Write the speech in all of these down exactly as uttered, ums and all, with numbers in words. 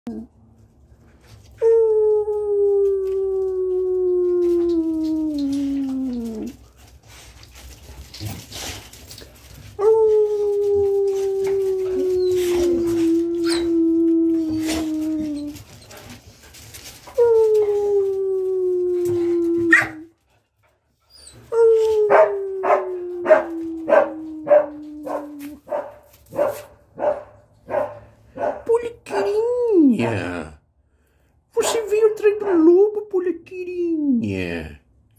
Poliqueirinha, você veio atrás do lobo, Poliqueirinha.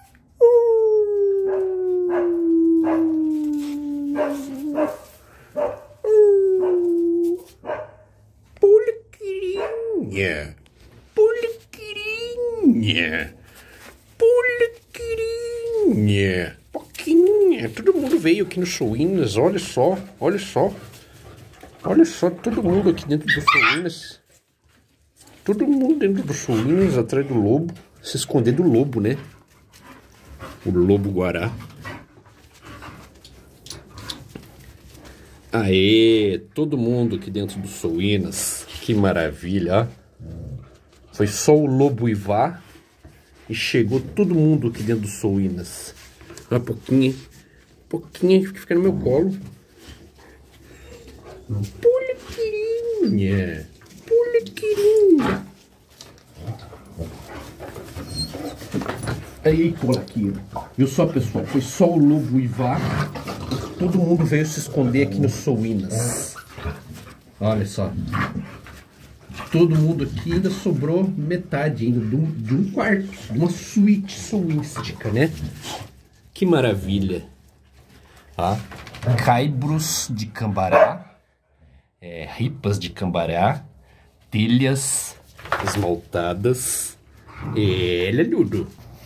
Poliqueirinha, Poliqueirinha, Poliqueirinha, Poquinha. Todo mundo veio aqui no Suínas, olha só, olha só. Olha só, todo mundo aqui dentro do Suínas. Todo mundo dentro do Suínas, atrás do lobo. Se esconder do lobo, né? O lobo-guará. Aê, todo mundo aqui dentro do Suínas. Que maravilha, ó. Foi só o lobo Ivá e chegou todo mundo aqui dentro do Suínas. Uma pouquinha, pouquinha que fica no meu colo. Poliqueirinha, Poliqueirinha. Aí, Poliqueiro, viu só, pessoal? Foi só o lobo Ivá. Todo mundo veio se esconder aqui no Suínas. Olha só. Todo mundo aqui, ainda sobrou metade ainda de um, de um quarto, de uma suíte suínística, né? Que maravilha. Ó, caibros de cambará. É, ripas de cambará, telhas esmaltadas. É, Leludo.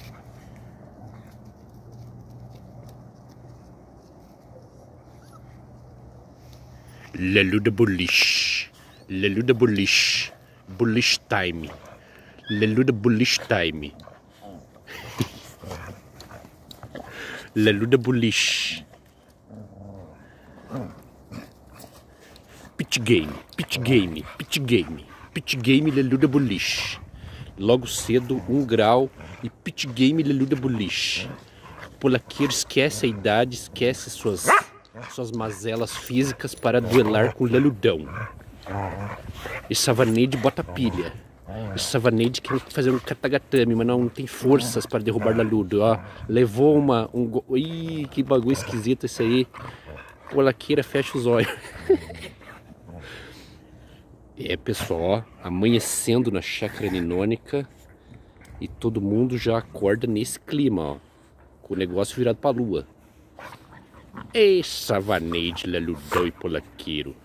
Leluda Bullish. Leluda Bullish. Bullish time. Leluda Bullish time. Leluda Bullish. Pitch game, pitch game, pitch game, pitch game Leluda Bullish. Logo cedo, um grau e pitch game Leluda Bullish. Poliqueiro esquece a idade, esquece suas, suas mazelas físicas para duelar com o Leludão. E Savaneide bota pilha. E Savaneide quer fazer um katagatame, mas não, não tem forças para derrubar Leludo. Ó, levou uma... Um go... Ih, que bagulho esquisito esse aí. Poliqueira fecha os olhos. É, pessoal, ó, amanhecendo na chácara ninônica e todo mundo já acorda nesse clima, ó, com o negócio virado pra lua. Ei, Savaneide, Leludão e Poliqueiro.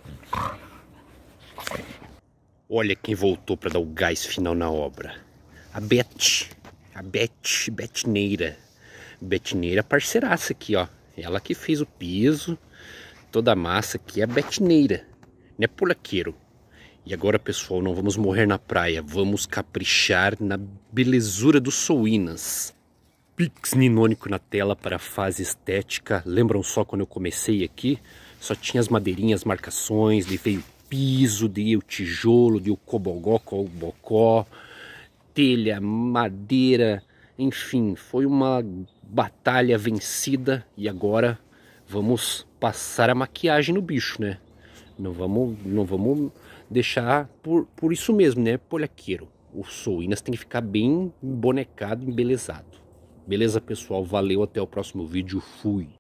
Olha quem voltou para dar o gás final na obra. A Beth, a Beth, Betneira. Betneira parceiraça aqui, ó. Ela que fez o piso, toda a massa aqui é a Betneira, né, Poliqueiro? E agora, pessoal, não vamos morrer na praia, vamos caprichar na belezura dos Suínas. Pix ninônico na tela para a fase estética. Lembram só quando eu comecei aqui? Só tinha as madeirinhas, marcações, de veio piso, de o tijolo, de o cobogó, cobocó, telha, madeira, enfim, foi uma batalha vencida e agora vamos passar a maquiagem no bicho, né? Não vamos, não vamos deixar por, por isso mesmo, né, Poliqueiro? O Suínas tem que ficar bem bonecado, embelezado. Beleza, pessoal? Valeu, até o próximo vídeo. Fui!